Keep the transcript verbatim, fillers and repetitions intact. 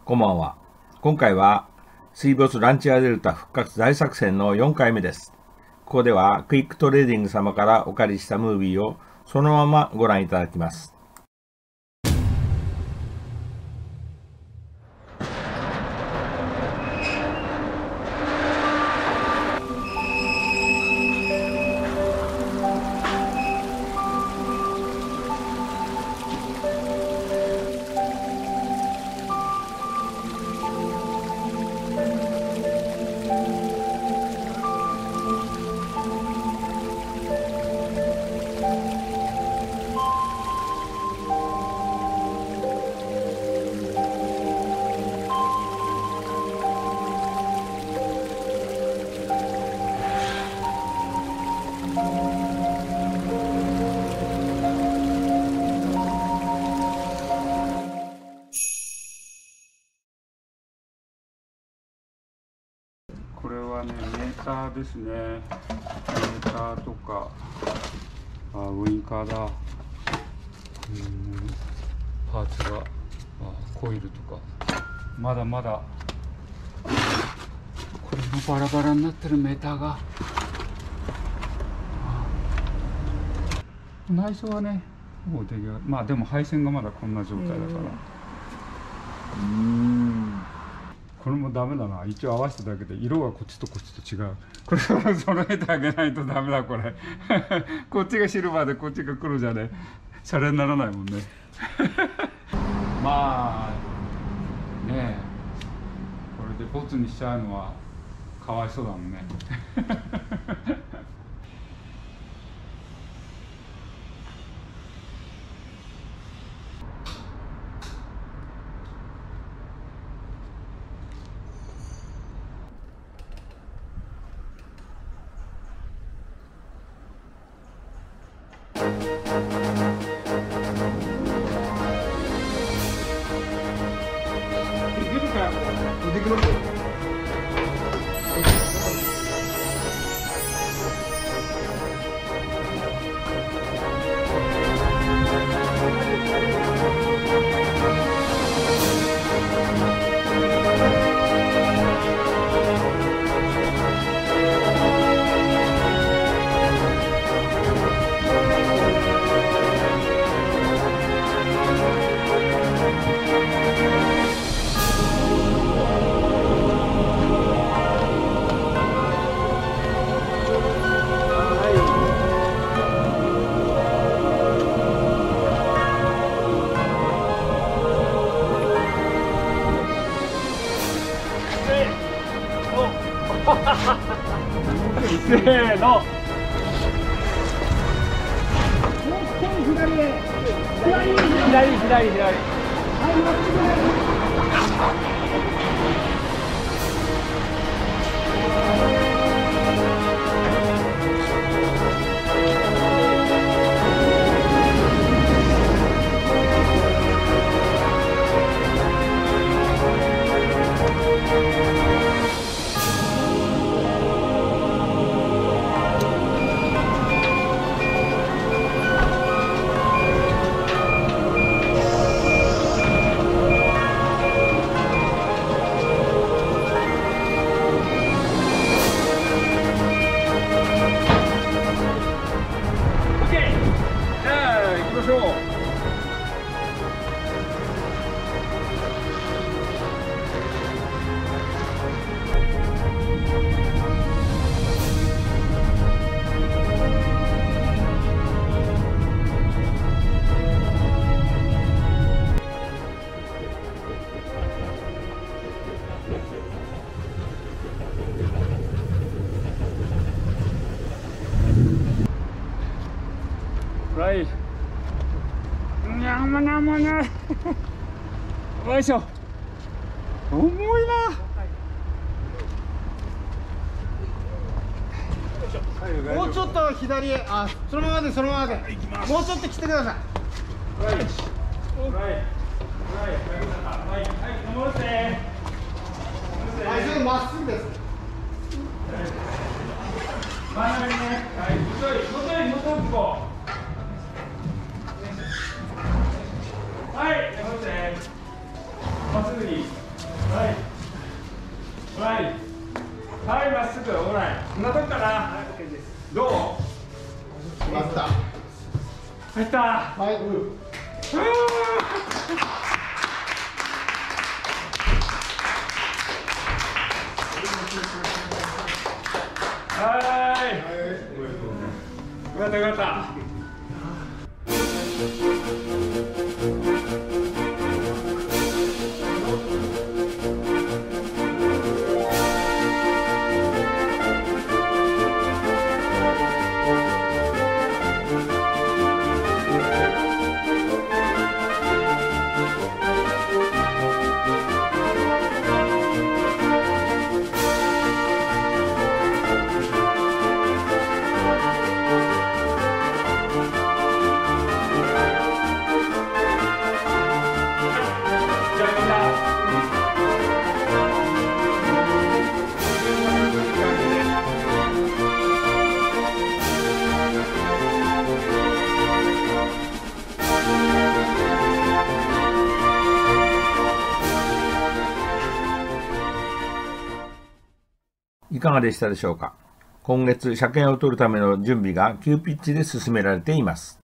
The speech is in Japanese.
こんばんは。今回は水没ランチャーデルタ復活大作戦のよんかいめです。ここではクイックトレーディング様からお借りしたムービーをそのままご覧いただきます。 これはね、メーターですね。メーターとか、あ、ウインカーだ。うん、パーツが、あ、コイルとか。まだまだ、これもバラバラになってるメーターが。内装はね、もう出来上がり。まあでも配線がまだこんな状態だから。うーん。これもダメだな。一応合わせただけで色がこっちとこっちと違う。これを揃えてあげないとダメだこれ。こっちがシルバーでこっちが黒じゃね、シャレにならないもんね。まあねえ、これでボツにしちゃうのはかわいそうだもんね。せーの。左左左左。はい。にゃまにゃまにゃ。よいしょ。重いな。 もうちょっと左へ、あ、そのままでそのままで。もうちょっと来てください。はい。はい。はい。はい。はい。戻って。はい、それまっすぐです。真ん中にね。はい。もうちょい、もうちょい、もうちょいこう。はい、戻って。まっすぐに。 はいはい、まっすぐ、ほら、こんなとこかな。どう？ ました。 入った。 はい。 はい。よかったよかった。いかがでしたでしょうか。今月、車検を取るための準備が急ピッチで進められています。